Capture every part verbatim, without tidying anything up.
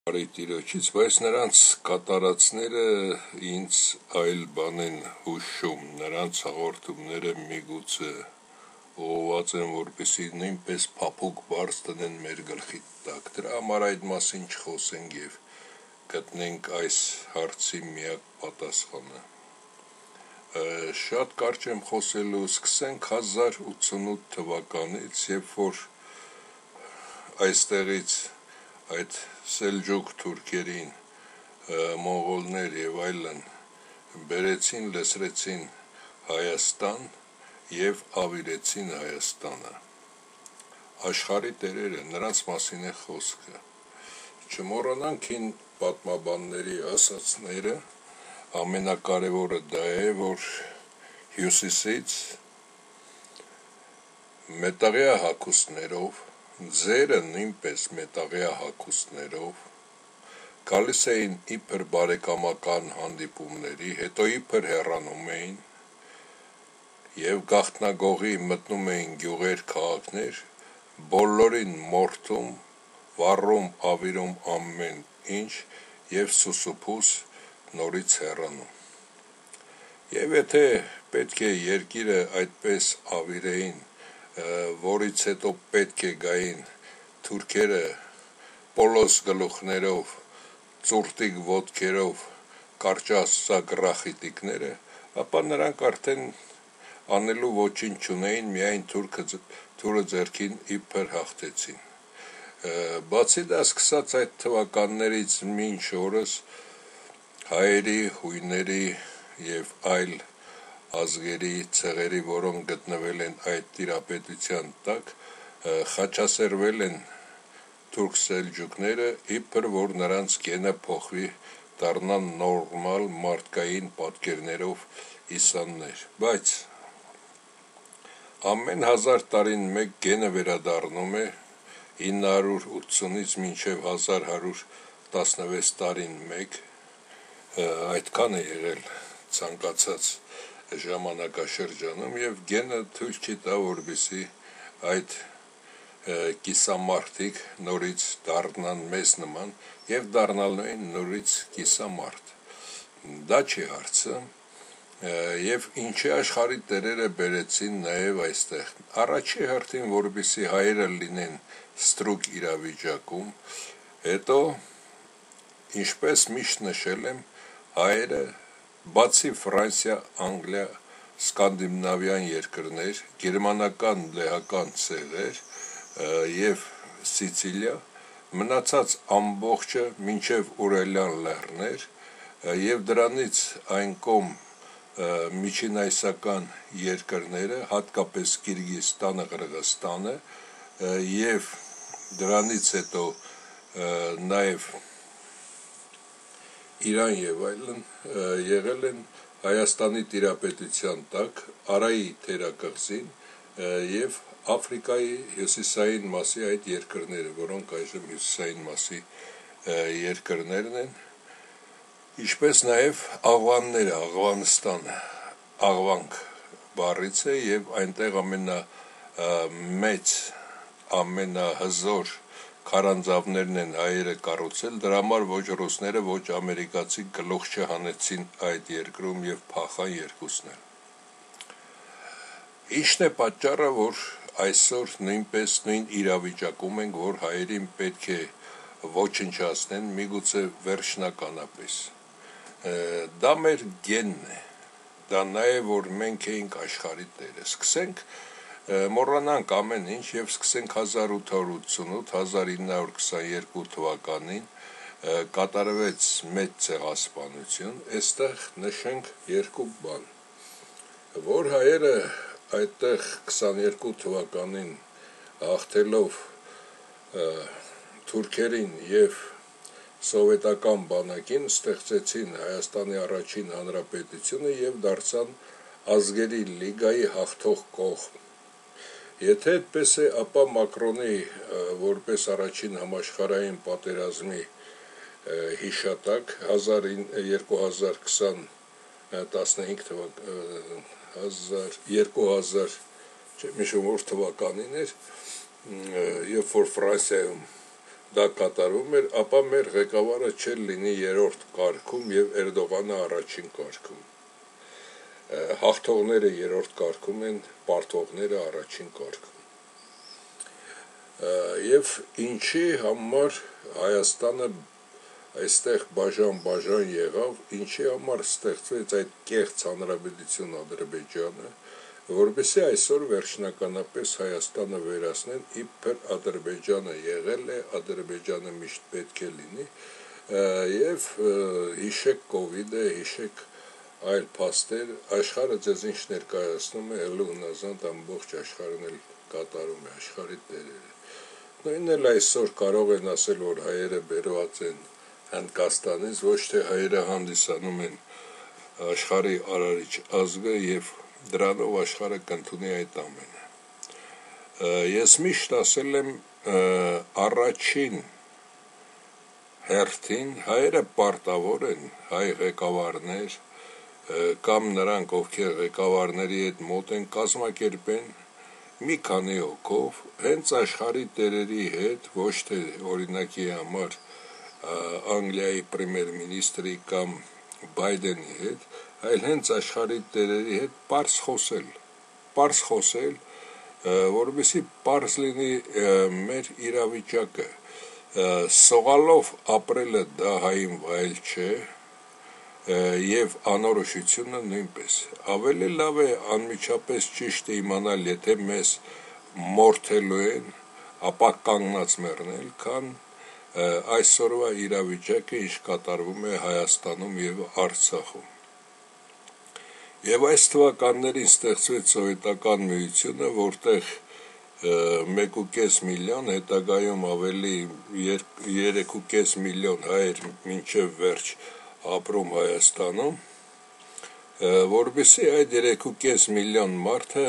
Տիրոջից, բայց նրանց կատարածները ինձ այլ բան են հուշում, նրանց հաղորդումները միգուցե ուղղված են, որպեսզի նույնպես փափուկ բարձ տնեն մեր գլխի տակ։ Դրա համար այդ մասին չխոսենք եւ գտնենք այս հարցի միակ պատասխանը։ Շատ կարճ եմ խոսելու, սկսենք հազար ութսունութ թվականից, երբ որ այստեղից այդ սելջուկ թուրքերին, մոնղոլներ եւ այլն բերեցին, լսրեցին Հայաստան եւ ավիրեցին Հայաստանը։ Աշխարհի տերերը, նրանց մասին է խոսքը։ Չմոռանանք հին պատմաբանների ասածները, ամենակարևորը դա է, որ հյուսիսից մետաղյա հագուստներով, ձերը նույնպես մետաղյա հագուստներով գալիս էին իբր բարեկամական հանդիպումների, հետո իբր հեռանում էին եւ գաղտնագողի մտնում էին գյուղեր, քաղաքներ, բոլորին մորթում, վառում, ավիրում ամեն ինչ եւ սուսուփուս նորից հեռանում։ Եվ եթե պետք է երկիրը այդպես ավիրեին, որից հետո պետք է գային թուրքերը պոլոս գլուխներով, ծուրտիկ ոտքերով, կարճասակ գրախիտիկները, ապա նրանք արդեն անելու ոչինչ չունեին, միայն թուրքը ձեռքին իբր հաղթեցին։ Բացի դա, սկսած այդ թվականներից մինչ օրս հայերի, հույների եւ այլ ազգերի, ցեղերի, որոնք գտնվել են այդ տիրապետության տակ, խաչասերվել են թուրք սելջուկները, իբր որ նրանց գենը փոխվի, դառնան նորմալ մարդկային պատկերներով իսաններ, բայց ամեն հազար տարին մեկ գենը վերադառնում է, ինը հարյուր ութսունից մինչև հազար հարյուր տասնվեց տարին մեկ, այդքան է եղել ցանկացած ժամանակաշրջանում եւ գենը թույլ չի տա, որպեսզի այդ կիսամարտիկ նորից դառնան մեզ նման եւ դառնալու են նորից կիսամարտ։ Դա չի հարցը, եւ ինչի աշխարհի տերերը բերեցին նաեւ այստեղ։ Առաջի հերթին, որպեսզի հայերը լինեն ստրուկ իրավիճակում, հետո ինչպես միշտ նշել եմ, հայերը բացի Ֆրանսիա, Անգլիա, սկանդինավյան երկրներ, գերմանական լեհական ցեղեր եւ Սիցիլիա, մնացած ամբողջը մինչև Ուրալյան լեռներ եւ դրանից այն կողմ միջինայսական երկրները, հատկապես Կիրգիզստանը, Qırğızstանը եւ դրանից հետո նաեւ Իրան եւ այլն եղել են Հայաստանի տիրապետության տակ, Արայի թերակղզին եւ Աֆրիկայի հյուսիսային մասի այդ երկրները, որոնք այժմ հյուսիսային մասի երկրներն են, ինչպես նաեւ աղվանները, Աղվանստանը, աղվանք բառից է եւ այնտեղ ամենամեծ, ամենահզոր քարանձավներն են հայերը կառուցել, դրա համար ոչ ռուսները, ոչ ամերիկացի գլուխ չհանեցին այդ երկրում եւ փախան երկուսն էլ։ Ինչն է պատճառը, որ այսօր նույնպես նույն իրավիճակում ենք, որ հայերին պետք է ոչնչացնեն, միգուցե վերջնականապես։ Դա մեր գենն է, դա նաեւ որ մենք էինք աշխարհի տերը։ Սկսենք մոռանանք ամեն ինչ եւ սկսենք հազար ութ հարյուր ութսունութ հազար ինը հարյուր քսաներկու թվականին կատարվեց մեծ ցեղասպանություն, այստեղ նշենք երկու բան, որ հայերը այդտեղ քսաներկու թվականին հաղթելով թուրքերին եւ սովետական բանակին ստեղծեցին Հայաստանի առաջին հանրապետությունը եւ դարձան ազգերի լիգայի հաղթող կողմ։ Եթե այդպես է, ապա Մակրոնի որպես առաջին համաշխարհային պատերազմի հիշատակ երկու հազար քսան տասնհինգ թվականին, չեմ հիշում որ թվականին էր, երբ որ Ֆրանսիայում դա կատարվում էր, ապա մեր ղեկավարը չէր լինի երրորդ կարգում եւ Էրդողանը առաջին կարգում։ Հաղթողները երրորդ կարգում են, պարտվողները առաջին կարգում։ Եվ ինչի համար Հայաստանը այստեղ բաժան-բաժան եղավ, ինչի համար ստեղծվեց այդ կեղծ հանրապետություն Ադրբեջանը, որովհետեւ այսօր վերջնականապես Հայաստանը վերացնեն իբր Ադրբեջանը եղել է, Ադրբեջանը միշտ պետք է լինի, եւ հիշեք կովիդը, հիշեք այլ փաստեր, աշխարհը ձեզ ինչ ներկայացնում է, հենց հնազանդ ամբողջ աշխարհն էլ կատարում է աշխարհի տերերը։ Նույնն էլ այսօր կարող են ասել, որ հայերը բերված են Հնդկաստանից, ոչ թե հայերը հանդիսանում են աշխարհի արարիչ ազգը եւ դրանով աշխարհը կընդունի այդ ամենը։ Ես միշտ ասել եմ առաջին հերթին հայերը պարտավոր են, հայ ղեկավարներ կամ նրանք, ովքեր ղեկավարների հետ մոտ են, կազմակերպեն մի քանի հոգով հենց աշխարհի տերերի հետ, ոչ թե օրինակի համար Անգլիայի պրեմիեր մինիստրի կամ Բայդենի հետ, այլ հենց աշխարհի տերերի հետ պարզ խոսել, պարզ խոսել, որովհետեւ պարզ լինի մեր իրավիճակը, սողալով ապրելը դա հային վայել չէ, եւ անորոշությունը նույնպես։ Ավելի լավ է անմիջապես ճիշտ իմանալ, եթե մեզ մորթելու են, ապա կանգնած մեռնել, քան այսօրվա իրավիճակը ինչ կատարվում է Հայաստանում եւ Արցախում։ Եվ այս թվականներին ստեղծվեց սովետական միությունը, որտեղ մեկ ու կես միլիոն, հետագայում ավելի երեք ու կես միլիոն հայեր մինչև վերջ ապրում Հայաստանում, որովհետեւ այդ երեք ու կես միլիոն մարդը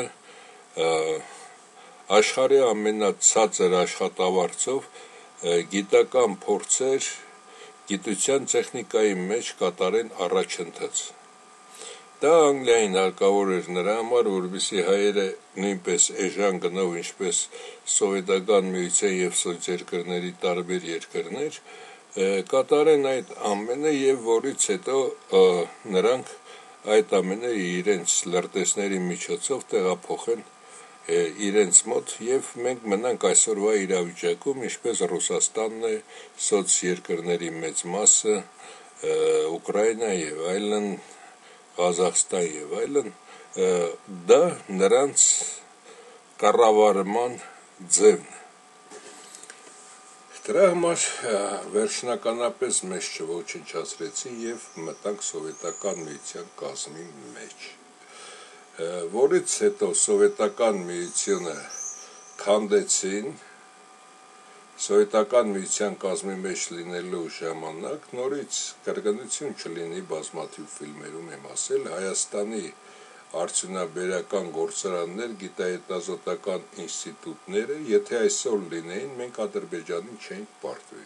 աշխարհի ամենացածր աշխատավարձով գիտական փորձեր գիտության տեխնիկայի մեջ կատարեն առաջընթաց։ Դա Անգլիային հարկավոր էր նրա համար, որովհետեւ հայերը նույնպես էժան գնով, ինչպես սովետական միության եւ սոցերկրների տարբեր երկրներ, կատարեն այդ ամենը եւ որից հետո նրանք այդ ամենը իրենց լրտեսների միջոցով տեղափոխեն իրենց մոտ եւ մենք մնանք այսօրվա իրավիճակում, ինչպես Ռուսաստանն է, սոցերկրների մեծ մասը, Ուկրաինա եւ այլն, Ղազախստան եւ այլն, դա նրանց կառավարման ձևն է։ Դրա համար վերջնականապես մեզ չոչնչացրեցին եւ մտանք սովետական միության կազմի մեջ, որից հետո սովետական միությունը քանդեցին, սովետական միության կազմի մեջ լինելու ժամանակ նորից կրկնություն չլինի, բազմաթիվ ֆիլմերում եմ ասել, Հայաստանի արդյունաբերական գործարաններ, գիտահետազոտական ինստիտուտները, եթե այսօր լինեին, մենք Ադրբեջանին չէինք պարտվի։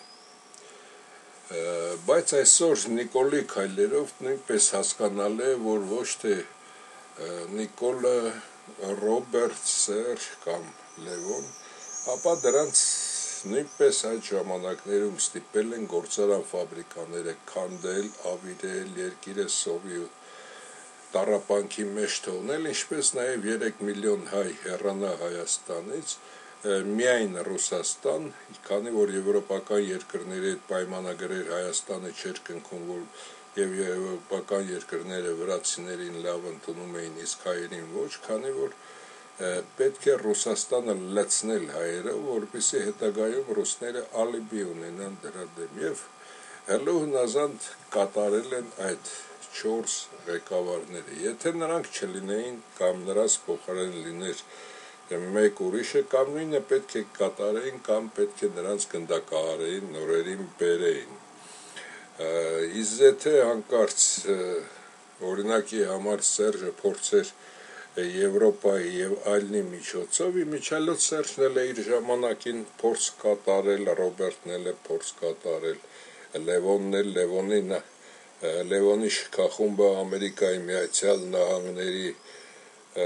Բայց այսօր Նիկոլի քայլերով նույնպես հասկանալ է, որ ոչ թե Նիկոլը, Ռոբերտ, Սերժ կամ Լևոն, ապա դրանց նույնպես այդ ժամանակներում ստիպել են գործարան ֆաբրիկաները քանդել, ավիրել, երկիրը սովի ու տառապանքի մեջ թողնել, ինչպես նաև երեք միլիոն հայ հեռանա Հայաստանից, միայն Ռուսաստան, քանի որ եվրոպական երկրների հետ պայմանագրեր Հայաստանը չէր կնքում, որ եւ եվրոպական երկրները վրացիներին լավ ընդունում էին, իսկ հայերին ոչ, քանի որ պետք է Ռուսաստանը լցնել հայերը, որպեսզի հետագայում ռուսները ալիբի ունենան դրա դեմ եւ հնազանդ կատարել են այդ չորս ղեկավարները։ Եթե նրանք չլինեին կամ նրանց փոխարեն լիներ մեկ ուրիշը, կամ նույնը պետք է կատարեին, կամ պետք է նրանց գնդակահարեին, նորերին բերեին։ Իսկ եթե հանկարծ օրինակի համար Սերժը փորձեր Եվրոպայի եւ այլնի միջոցով, իմիջիալոց Սերժն էլ է իր ժամանակին փորձ կատարել, Ռոբերտն էլ է փորձ կատարել, Լևոնն էլ, Լևոնին Լևոնի շքախումբը Ամերիկայի Միացյալ Նահանգների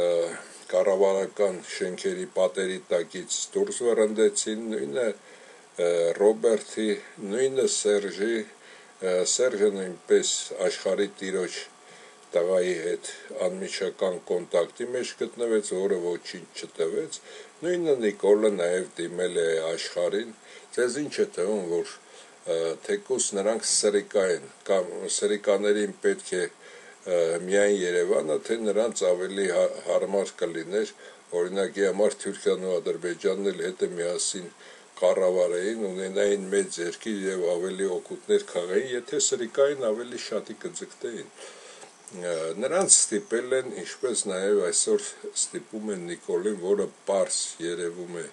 կառավարական շենքերի պատերի տակից դուրս վռնդեցին, նույնը Ռոբերտի, նույնը Սերժի, Սերժը նույնպես աշխարհի տիրոջ տղայի հետ անմիջական կոնտակտի մեջ գտնվեց, որը ոչինչ չտվեց, նույնը Նիկոլը նաև դիմել է աշխարհին, ձեզ ինչ է թվում, որ թեկուզ նրանք սրիկա են, կամ սրիկաներին պետք է միայն Երևանը, թե նրանց ավելի հարմար կլիներ, օրինակի համար Թուրքիան ու Ադրբեջանն էլ հետը միասին կառավարեին, ունենային մեծ երկիր եւ ավելի օգուտներ քաղային, եթե սրիկային ավելի շատի կձգտեին։ Նրանց ստիպել են, ինչպես նաև այսօր ստիպում են Նիկոլին, որը պարզ երևում է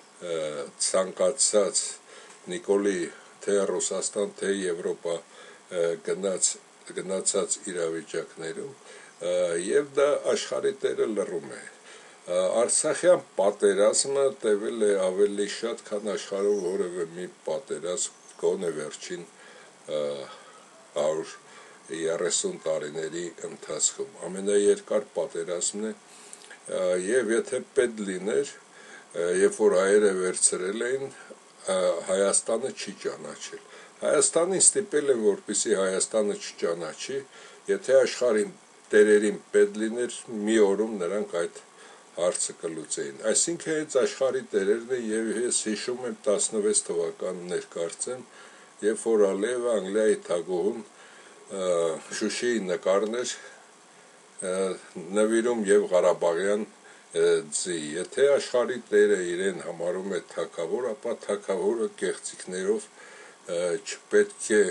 ցանկացած Նիկոլի թե Ռուսաստան, թե Եվրոպա գնաց գնացած իրավիճակներում, եւ դա աշխարհի տերը լռում է։ Արցախյան պատերազմը տևել է ավելի շատ, քան աշխարհում որևէ մի պատերազմ գոնե վերջին հարյուր երեսուն տարիների ընթացքում։ Ամենաերկար պատերազմն է, եւ եթե պետք լիներ, երբ որ հայերը վերցրել էին, Հայաստանը չի ճանաչել։ Հայաստանին ստիպել են, որպեսզի Հայաստանը չճանաչի, եթե աշխարհին տերերին պետք լիներ, մի օրում նրանք այդ հարցը կլուծեին։ Այսինքն հենց աշխարհի տերերն են, եւ ես հիշում եմ տասնվեց թվականներ կարծեմ, երբ որ Ալիևը Անգլիայի թագուհուն Շուշիի նկարներ նվիրում եւ Ղարաբաղյան ձի, եթե աշխարհի տերը իրեն համարում է թագավոր, ապա թագավորը կեղծիքներով չպետք է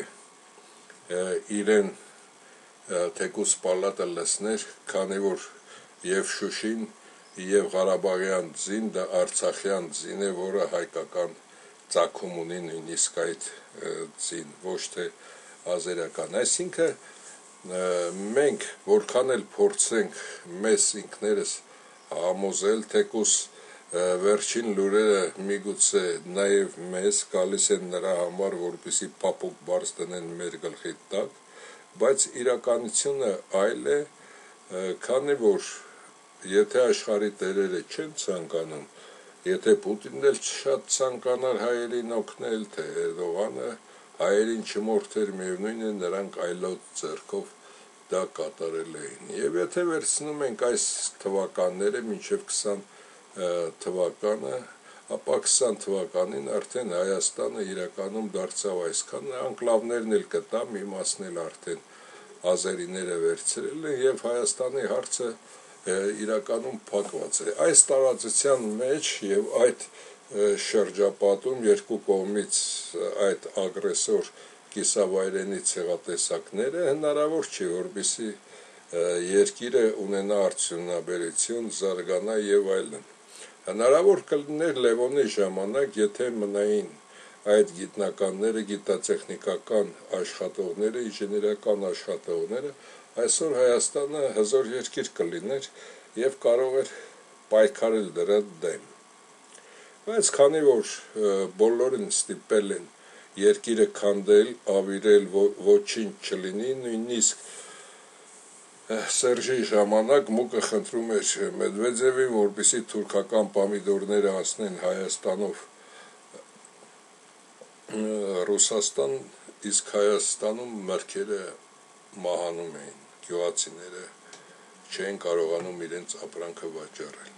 իրեն թեկուզ պալատը լցներ, քանի որ եւ Շուշին եւ Ղարաբաղյան ձին դա Արցախյան ձին է, որը հայկական ծագում ունի նույնիսկ այդ ձին, ոչ թե ազերական։ Այսինքն մենք որքան էլ փորձենք մեզ ինքներս համոզել, թեկուզ վերջին լուրերը միգուցե նաև մեզ գալիս են նրա համար, որպեսզի փափուկ բարձ դնեն մեր գլխի տակ, բայց իրականությունը այլ է, քանի որ եթե աշխարհի տերերը չեն ցանկանում, եթե Պուտինն էլ շատ ցանկանար հայերին օգնել, թե Էրդողանը հայերին չմորթեր, միևնույն է նրանք այլոց ձեռքով դա կատարել էին։ Եվ եթե վերցնում ենք այս թվականները մինչև քսան թվականը, ապա քսան թվականին արդեն Հայաստանը իրականում դարձավ այսքան, անկլավներն էլ կտա, մի մասն էլ արդեն ազերիները վերցրել են, եւ Հայաստանի հարցը իրականում փակված է։ Այս տարածության մեջ եւ այդ շրջապատում երկու կողմից այդ ագրեսոր կիսավայրենի ցեղատեսակները հնարավոր չի, որպեսզի երկիրը ունենա արդյունաբերություն, զարգանա եւ այլն։ Հնարավոր կլիներ Լևոնի ժամանակ, եթե մնային այդ գիտնականները, գիտատեխնիկական աշխատողները, ինժեներական աշխատողները, այսօր Հայաստանը հզոր երկիր կլիներ եւ կարող էր պայքարել դրա դեմ։ Բայց քանի որ բոլորին ստիպել են երկիրը քանդել, ավիրել, ոչինչ չլինի, նույնիսկ Սերժի ժամանակ մուկը խնդրում էր Մեդվեդևին, որպեսզի թուրքական պամիդորները անցնեն Հայաստանով Ռուսաստան, իսկ Հայաստանում մրգերը մահանում էին, գյուղացիները չեն կարողանում իրենց ապրանքը վաճառել։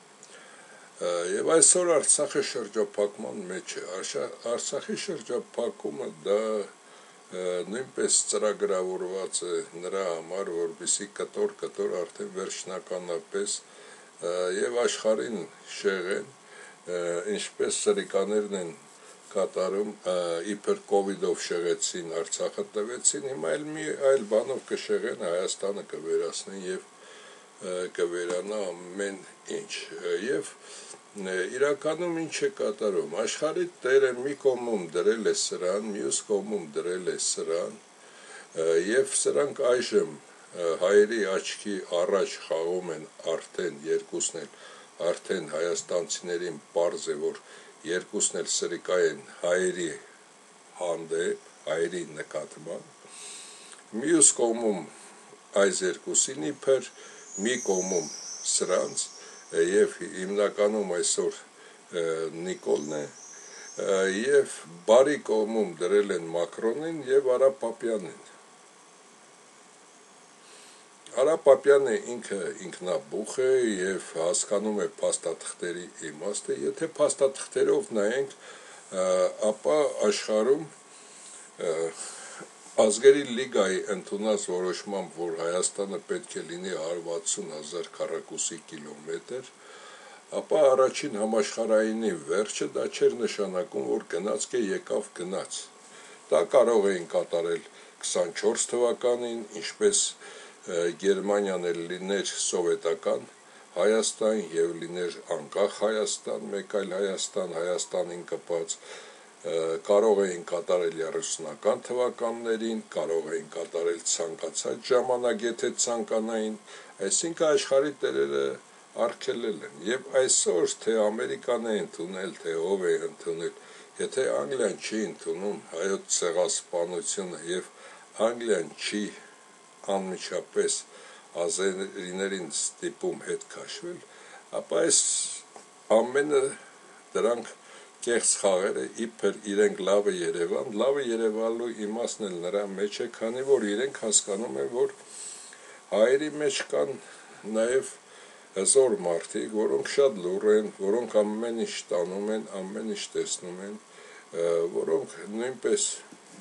Եվ այսօր Արցախը շրջափակման մեջ է, Արցախի շրջափակումը դա նույնպես ծրագրավորված է նրա համար, որպեսզի կտոր-կտոր արդեն վերջնականապես եւ աշխարհին շեղեն, ինչպես սրիկաներն են կատարում, իբր կովիդով շեղեցին, Արցախը տվեցին, հիմա էլ մի այլ բանով կշեղեն, Հայաստանը կվերացնեն եւ կվերանա ամեն ինչ։ Եվ իրականում ինչ է կատարում, աշխարհի տերը մի կողմում դրել է սրան, մյուս կողմում դրել է սրան, եւ սրանք այժմ հայերի աչքի առաջ խաղում են արդեն երկուսն էլ, արդեն հայաստանցիներին պարզ է, որ երկուսն էլ սրիկա են հայերի հանդեպ, հայերի նկատմամբ, մյուս կողմում այս երկուսին իբր, մի կողմում սրանց, եւ հիմնականում այսօր Նիկոլն է, եւ բարի կողմում դրել են Մակրոնին եւ Արա Պապյանին։ Արա Պապյանը ինքը ինքնաբուխ է եւ հասկանում է փաստաթղթերի իմաստը, եթե փաստաթղթերով նայենք, ապա աշխարհում Ազգերի լիգայի ընդունած որոշմամբ, որ Հայաստանը պետք է լինի հարյուր վաթսուն հազար քառակուսի կիլոմետր, ապա առաջին համաշխարհայինի վերջը դա չէր նշանակում, որ գնացք է եկավ գնաց։ Դա կարող էին կատարել քսանչորս թվականին, ինչպես Գերմանիան էլ լիներ սովետական Հայաստան եւ լիներ անկախ Հայաստան, մեկ այլ Հայաստան, Հայաստանին կպած, կարող էին կատարել երեսունական թվականներին, կարող էին կատարել ցանկացած ժամանակ, եթե ցանկանային, այսինքն աշխարհի տերերը արգելել են։ Եվ այսօր թե Ամերիկան է ընդունել, թե ով է ընդունել, եթե Անգլիան չի ընդունում հայոց ցեղասպանությունը եւ Անգլիան չի անմիջապես ազերիներին ստիպում հետ քաշվել, ապա այս ամենը դրանք կեղծ խաղերը իբր իրենք լավը Երևան, լավը Երևանելու իմաստն էլ նրա մեջ է, քանի որ իրենք հասկանում են, որ հայերի մեջ կան նաև հզոր մարդիկ, որոնք շատ լուռ են, որոնք ամեն ինչ տանում են, ամեն ինչ տեսնում են, որոնք նույնպես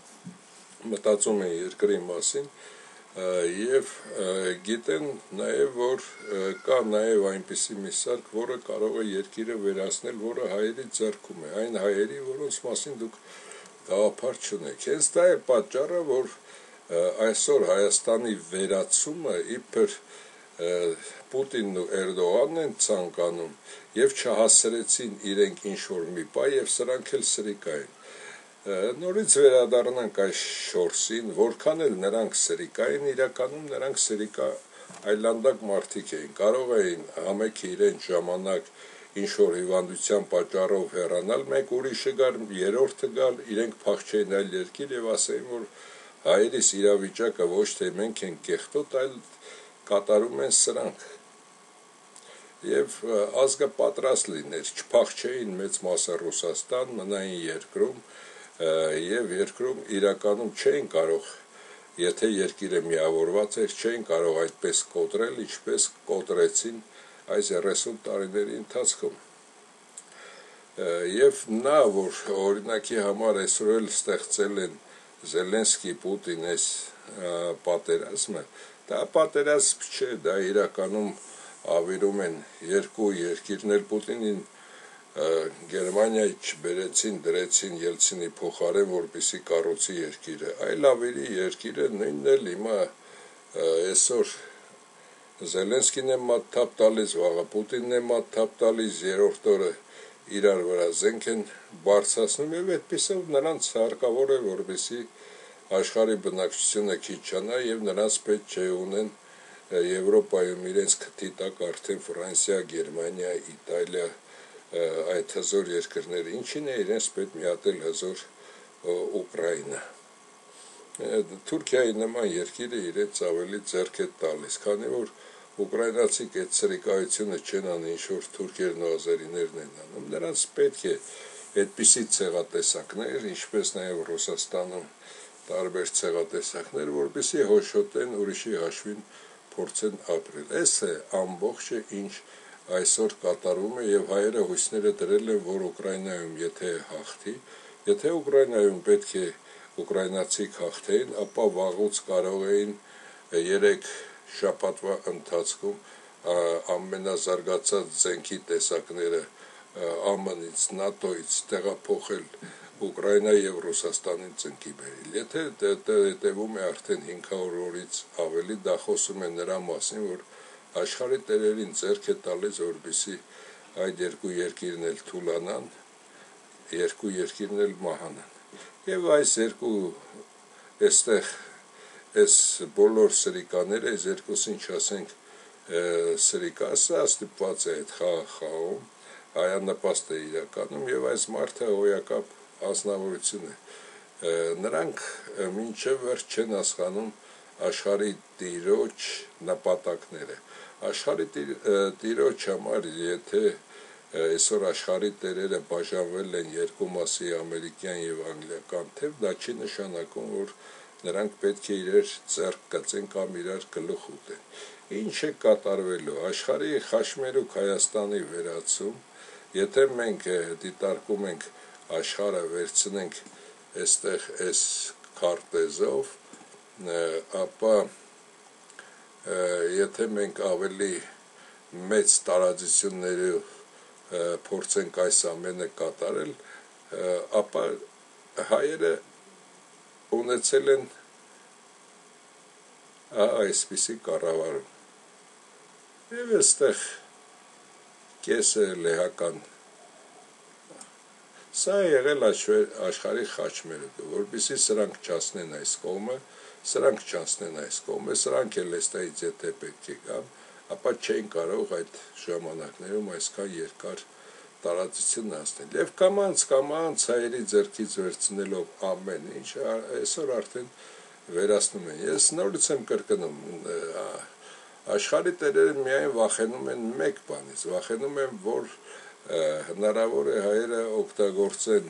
մտածում են երկրի մասին եւ գիտեն նաև, որ կա նաև այնպիսի մի սարք, որը կարող է երկիրը վերացնել, որը հայերի ձեռքում է, այն հայերի, որոնց մասին դուք գաղափար չունեք։ Հենց դա է պատճառը, որ այսօր Հայաստանի վերացումը իբր Պուտինն ու Էրդողանն են ցանկանում եւ չհասցրեցին իրենք ինչ-որ մի բա եւ սրանք էլ սրիկային։ Նորից վերադառնանք այս շորսին, որքան էլ նրանք սրիկային, իրականում նրանք սրիկա այլանդակ մարդիկ էին, կարող էին ամեքը իրենց ժամանակ ինչ-որ հիվանդության պատճառով հեռանալ, մեկ ուրիշը գար, երրորդը գալ, իրենք փախչեին այլ երկիր եւ ասեին, որ հայերիս իրավիճակը ոչ թե մենք ենք կեղտոտ, այլ կատարում են սրանք։ Եվ ազգը պատրաստ լիներ, չփախչեին մեծ մասը Ռուսաստան, մնային երկրում, եւ երկրում իրականում չէին կարող, եթե երկիրը միավորված էր, չէին կարող այդպես կոտրել, ինչպես կոտրեցին այս երեսուն տարիների ընթացքում։ Եվ նա, որ օրինակի համար այսօր էլ ստեղծել են Զելենսկի Պուտին այս պատերազմը, դա պատերազմ չէ, դա իրականում ավիրում են երկու երկիրներ Պուտինին Գերմանիայի չբերեցին, դրեցին Ելցինի փոխարեն, որպեսզի կառուցի երկիրը, այլ ավելի երկիրը նույնն էլ հիմա այսօր Զելենսկին է մատ թափ տալիս, վաղը Պուտինն է մատ թափ տալիս, երրորդ օրը իրար վրա զենք են բարձրացնում եւ այդպեսով նրանց հարկավոր է, որպեսզի աշխարհի բնակչությունը քիչ չանա եւ նրանց պետք չէ ունեն Եվրոպայում իրենց քթի տակ արդեն Ֆրանսիա, Գերմանիա, Իտալիա այդ հզոր երկրները, ինչին է իրենց պետք միատել հզոր Ուկրաինա։ Թուրքիայի նման երկիրը իրենց ավելի ձեռք է տալիս, քանի որ ուկրաինացիք այդ սրիկայությունը չեն անում, ինչ որ թուրքերն ու ազերիներն են անում, նրանց պետք է այդպիսի ցեղատեսակներ, ինչպես նաև Ռուսաստանում տարբեր ցեղատեսակներ, որպեսզի հոշոտեն ուրիշի հաշվին փորձեն ապրել։ Այս է ամբողջը, ինչ այսօր կատարվում է եւ հայերը հույսները դրել են, որ Ուկրաինայում եթե հաղթի, եթե Ուկրաինայում պետք է ուկրաինացիք հաղթեին, ապա վաղուց կարող էին երեք շաբաթվա ընթացքում ամենազարգացած զենքի տեսակները Α M N-ից, ՆԱՏՕ-ից տեղափոխել Ուկրաինա եւ Ռուսաստանին ծնկի բերել։ Եթե տևում է արդեն հինգ հարյուր օրից ավելի, դա խոսում է նրա մասին, որ աշխարհի տերերին ձեռք է տալիս, որպեսզի այդ երկու երկիրն էլ թուլանան, երկու երկիրն էլ մահանան։ Եվ այս երկու այստեղ այս բոլոր սրիկաները, այս երկուսին չասենք սրիկա, սա ստիպված է այդ խաղ խաղում, հայանպաստ է իրականում եւ այս մարդը հոյակապ ազնվորություն է։ Նրանք մինչև վերջ չեն հասկանում աշխարհի տիրոջ նպատակները։ Աշխարհի տիրոջ համար, եթե այսօր աշխարհի տերերը բաժանվել են երկու մասի ամերիկյան եւ անգլիական թեւ, դա չի նշանակում, որ նրանք պետք է իրար ձեռք կծեն կամ իրար գլուխ ուտեն։ Ինչ է կատարվելու աշխարհի խաշմերուկ Հայաստանի վերացում, եթե մենք դիտարկում ենք աշխարհը վերցնենք այստեղ այս քարտեզով, ապա եթե մենք ավելի մեծ տարածություններով փորձենք այս ամենը կատարել, ապա հայերը ունեցել են այսպիսի կառավարում։ Եվ այստեղ կեսը լեհական, սա եղել աշխարհի խաչմերուկը, որպեսզի սրանք չանցնեն այս կողմը, սրանք չանցնեն այս կողմը, սրանք էլ այստեղից եթե պետք է գան, ապա չեն կարող այդ ժամանակներում այսքան երկար տարածություն անցնել։ Եվ կամանց կամանց հայերի ձեռքից վերցնելով ամեն ինչ, այսօր արդեն վերացնում են։ Ես նորից եմ կրկնում, աշխարհի տերերը միայն վախենում են մեկ բանից, վախենում են, որ հնարավոր է հայերը օգտագործեն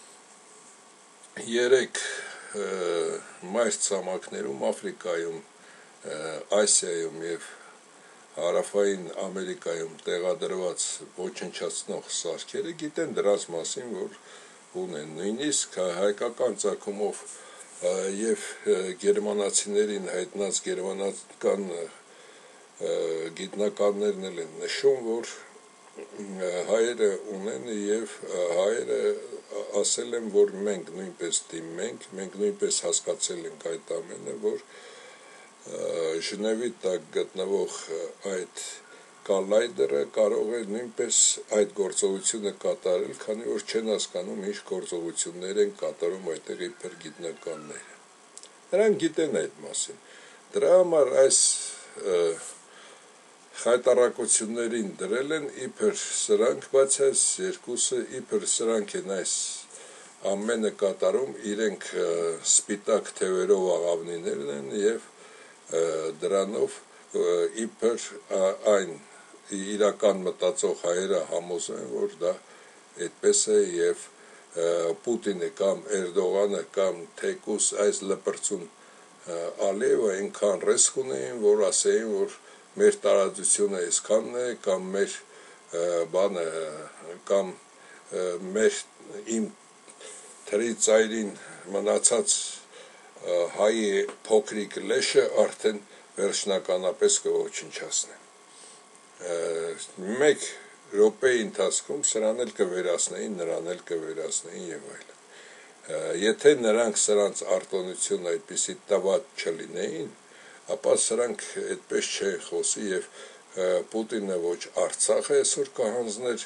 երեք մայր ցամաքներում, Աֆրիկայում, Ասիայում եւ Հարավային Ամերիկայում տեղադրված ոչնչացնող սարքերը գիտեն դրանց մասին, որ ունեն, նույնիսկ հայկական ծագումով եւ գերմանացիներին հայտնած գերմանական գիտնականներն էլ են նշում, որ հայերը ունեն եւ հայերը ասել են, որ մենք նույնպես դիմենք, մենք նույնպես հասկացել ենք այդ ամենը, որ Ժնևի տակ գտնվող այդ կալայդերը կարող է նույնպես այդ գործողությունը կատարել, քանի որ չեն հասկանում ինչ գործողություններ են կատարում այդտեղ իբր գիտնականները։ Նրանք գիտեն այդ մասին։ Դրա համար այս խայտառակություններին դրել են իբր սրանք, բայց այս երկուսը իբր սրանք են այս ամենը կատարում, իրենք սպիտակ թևերով աղավնիներն են եւ դրանով իբր այն իրական մտածող հայերը համոզում են, որ դա այդպես է եւ Պուտինը կամ Էրդողանը կամ թեկուս այս լպրծուն Ալիևը այնքան ռիսկ ունեին, որ ասեին, որ մեր տարածությունը այսքանն է կամ մեր բանը կամ մեր իմ թրի ծայրին մնացած հայի փոքրիկ լեշը արդեն վերջնականապես կոչնչացնեն։ Մեկ րոպեի ընթացքում սրան էլ կվերացնեին, նրան էլ կվերացնեին եւ այլն։ Եթե նրանք սրանց արտոնությունը այդպիսի տված չլինեին, ապա սրանք այդպես չեն խոսի եւ Պուտինը ոչ Արցախը այսօր կհանձներ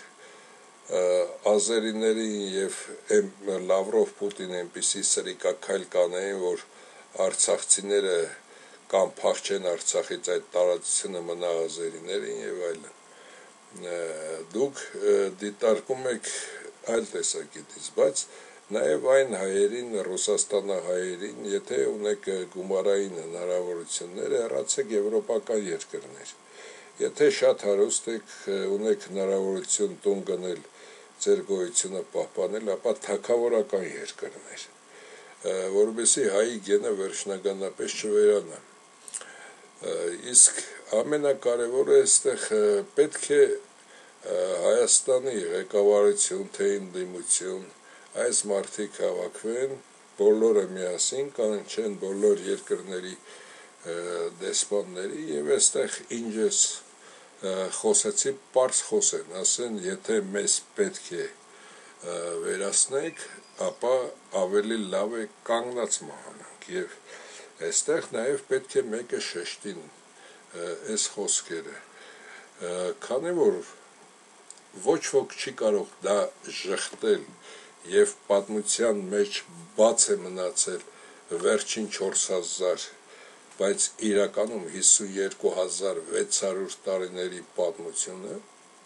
ազերիներին եւ Լավրով Պուտինը այնպիսի սրիկակայլ կանեին, որ արցախցիները կամ փախչեն Արցախից, այդ տարածությունը մնա ազերիներին եւ այլն։ Դուք դիտարկում եք այլ տեսակետից, բայց նաեւ այն հայերին, ռուսաստանահայերին, եթե ունեք գումարային հնարավորություններ, հեռացեք եվրոպական երկրներ։ Եթե շատ հարուստ եք, ունեք հնարավորություն տուն գնել, ձեր գոյությունը պահպանել, ապա թագավորական երկրներ, որովհետեւ հայի գենը վերջնականապես չվերանա։ Իսկ ամենակարևորը այստեղ պետք է Հայաստանի ղեկավարություն, թե ընդդիմություն, այս մարդիկ հավաքվեն, բոլորը միասին կանչեն բոլոր երկրների դեսպանների եւ այստեղ ինչպես խոսեցի, պարզ խոսեն, ասեն, եթե մեզ պետք է վերացնեք, ապա ավելի լավ է կանգնած մահանանք եւ այստեղ նաեւ պետք է մեկը շեշտին այս խոսքերը, քանի որ ոչ ոք չի կարող դա ժխտել եւ պատմության մեջ բաց է մնացել վերջին չորս հազար, բայց իրականում հիսունյոթ հազար վեց հարյուր տարիների պատմությունը,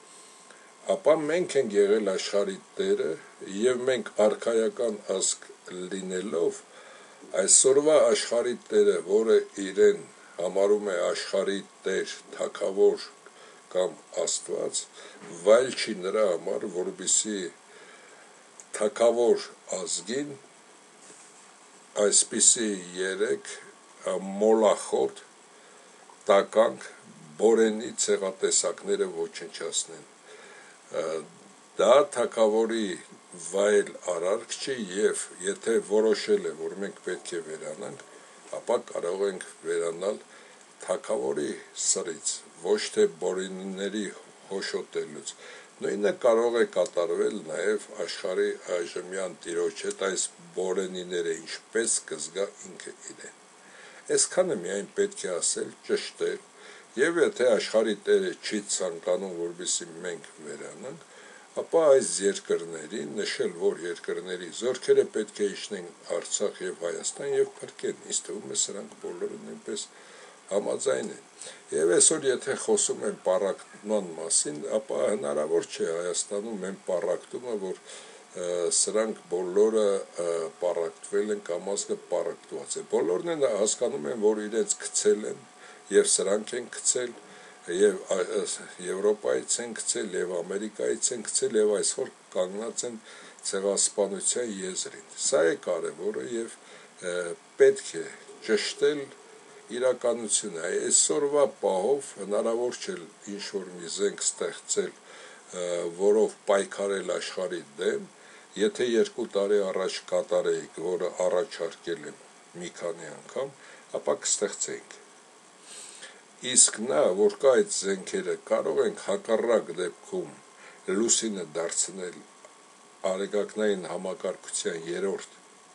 ապա մենք ենք եղել աշխարհի տերը եւ մենք արքայական ազգ լինելով այսօրվա աշխարհի տերը, որը իրեն համարում է աշխարհի տեր, թագավոր կամ Աստված, վայել չի նրա համար, որպեսզի թագավոր ազգին այսպիսի երեք մոլախոտ տականք բորենի ցեղատեսակները ոչնչացնեն։ Դա թագավորի վայել արարք չի, եւ եթե որոշել է, որ մենք պետք է վերանանք, ապա կարող ենք վերանալ թագավորի սրից, ոչ թե բորենիների հոշոտելուց։ Նույնը կարող է կատարվել նաև աշխարհի այժմյան տիրոջ հետ այս բորենիները ինչպես կզգա ինքը իրեն։ Այսքանը միայն պետք է ասել, ճշտել, եւ եթե աշխարհի տերը չի ցանկանում, որպեսզի մենք վերանանք, ապա այս երկրներին, նշել որ երկրների զորքերը պետք է իջնեն Արցախ եւ Հայաստան եւ փրկեն, ինձ թվում է սրանք բոլորը նույնպես համաձայն են։ Եվ այսօր եթե խոսում են պառակտման մասին, ապա հնարավոր չէ Հայաստանում այն պառակտումը, որ սրանք բոլորը պառակտվել են կամ ազգը պառակտված է։ Բոլորն են հասկանում են, որ իրենց գցել են եւ սրանք են գցել, եւ Եվրոպայից են գցել, եւ Ամերիկայից են գցել, եւ այսօր կանգնած են ցեղասպանության եզրին։ Սա է կարևորը եւ պետք է ճշտել իրականությունը։ Այսօրվա պահով հնարավոր չէ ինչ-որ մի զենք ստեղծել, որով պայքարել աշխարհի դեմ, եթե երկու տարի առաջ կատարեիք, որը առաջարկել եմ մի քանի անգամ, ապա կստեղծեինք։ Իսկ նա, որ կա այդ զենքերը, կարող ենք հակառակ դեպքում լուսինը դարձնել արեգակնային համակարգության երրորդ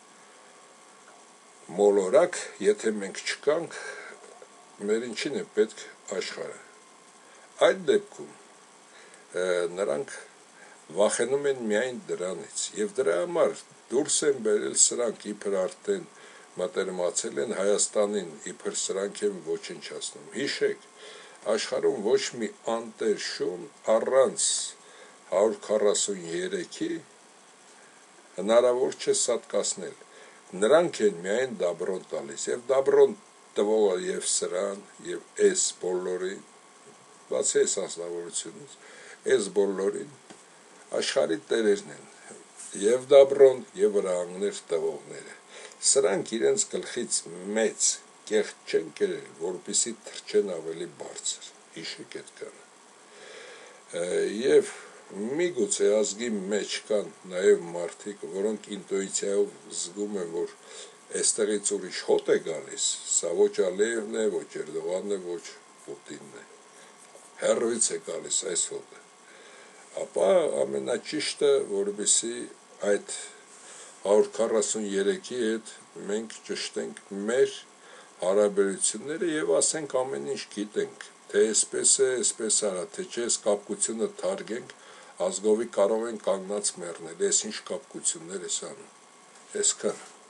մոլորակ, եթե մենք չկանք, մեր ինչին է պետք աշխարհը։ Այդ դեպքում նրանք վախենում են միայն դրանից, եւ դրա համար դուրս են բերել սրանք, իբր արդեն մտերմացել են Հայաստանին, իբր սրանք են ոչնչացնում։ Հիշեք, աշխարհում ոչ մի անտեր շուն առանց հարյուր քառասուներեքի հնարավոր չէ սատկացնել։ Նրանք են միայն դաբրոն տալիս, եւ դաբրոն տվողը եւ սրան, եւ այս բոլորին, բացի այս անձնավորությունից, այս բոլորին աշխարհի տերերն են, եւ դաբրոն, եւ վրանգներ տվողները։ Սրանք իրենց գլխից մեծ կեղծ չեն կերել, որպեսզի թռչեն ավելի բարձր։ Հիշեք այդ կանը։ Եվ միգուցե ազգի մեջ կան նաև մարդիկ, որոնք ինտուիցիայով զգում են, որ այստեղից ուրիշ հոտ է գալիս, սա ոչ Ալիևն է, ոչ Էրդողանն է, ոչ Պուտինն է, հեռվից է գալիս այս հոտը։ Ապա ամենաճիշտը, որպեսզի այդ հարյուր քառասուներեքի հետ մենք ճշտենք մեր հարաբերությունները եւ ասենք ամեն ինչ գիտենք, թե այսպես է, այսպես արա, թե չէ, այս կապկությունը թարգենք, ազգովի կարող են կանգնած մեռնել, այս ինչ կապկություններ ես անում, այսքան։